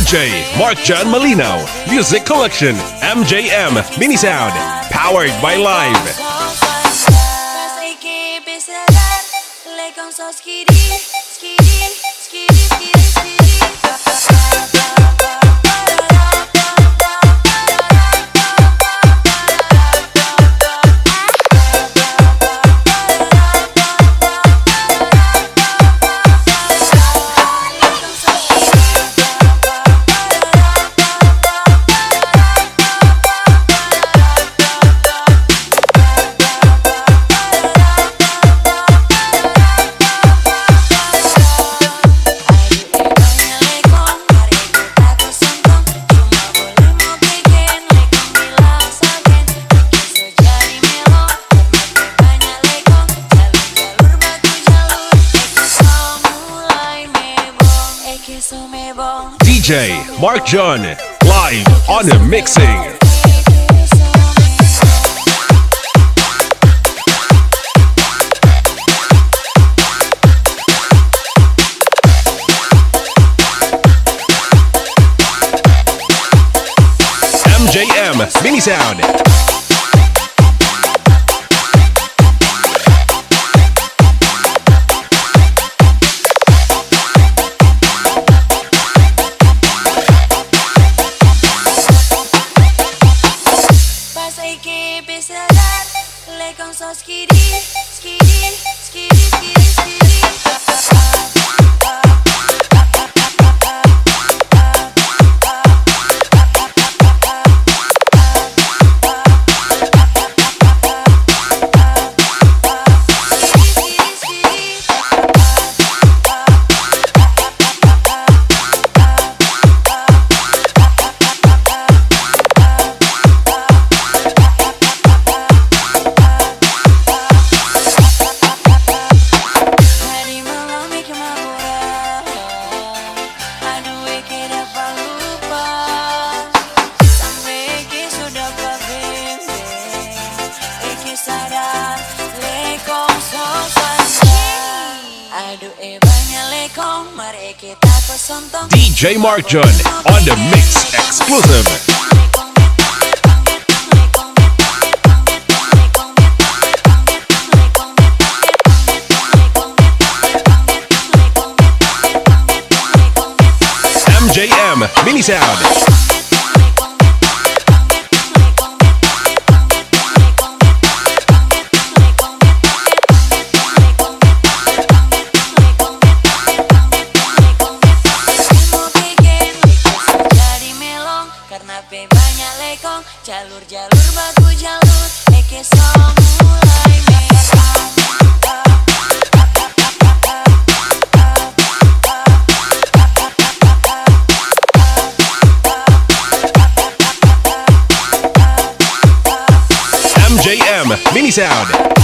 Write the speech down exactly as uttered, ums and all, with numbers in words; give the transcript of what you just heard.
J Mark John Malinaw Music Collection M J M Mini Sound powered by Live. D J Mark John live on the mixing. M J M Mini Sound. D J Mark John on the mix exclusive. M J M Mini Sound. Jalur-jalur baku jalur Eke so mulai merah. M J M Mini Sound.